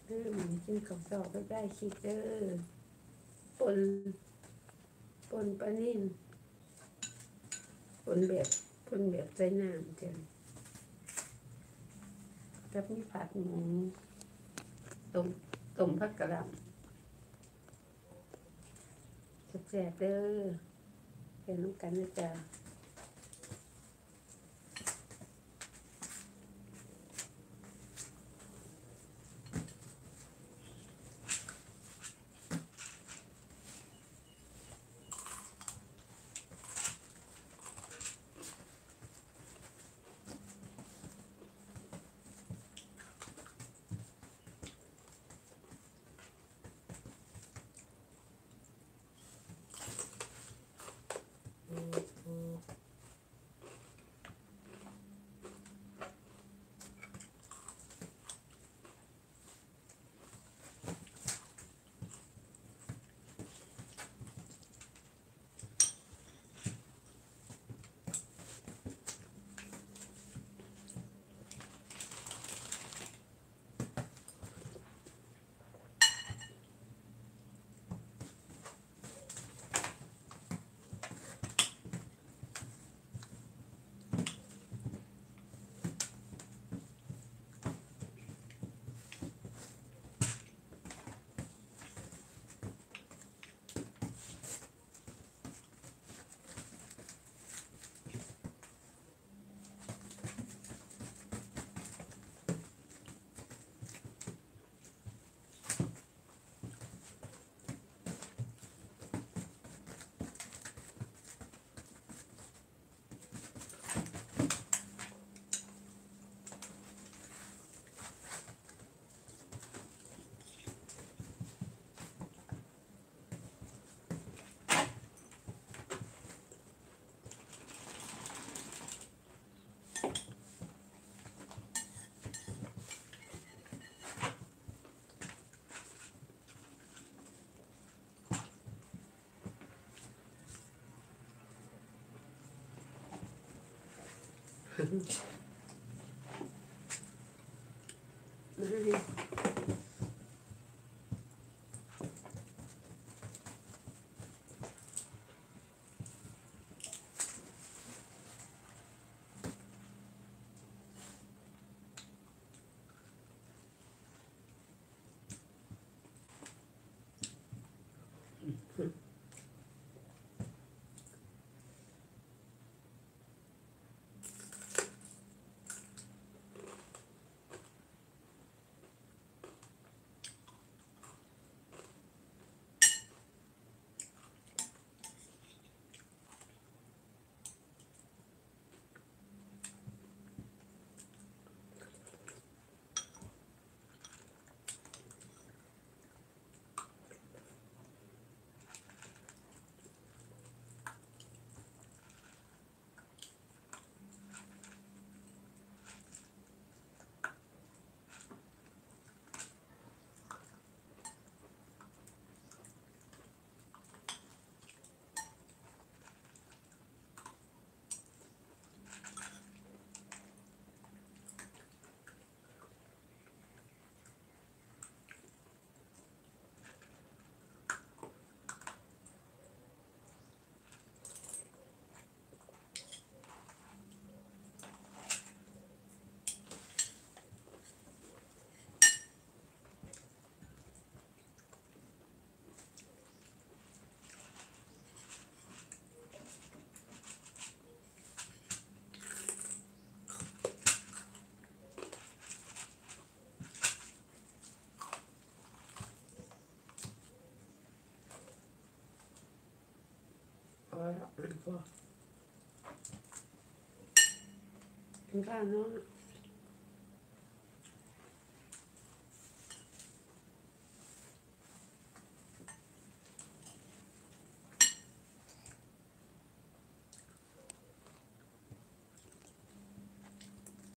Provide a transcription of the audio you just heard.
มันกินข้าวเจ้าก็ได้คิดปนปนปลานิ่มปนแบบใส่น้ำจ้ะกับมีผัดหมูต้มผักกะหล่ำแซ่บเป็นน้ำกันนะจ๊ะกินข้าวเนาะ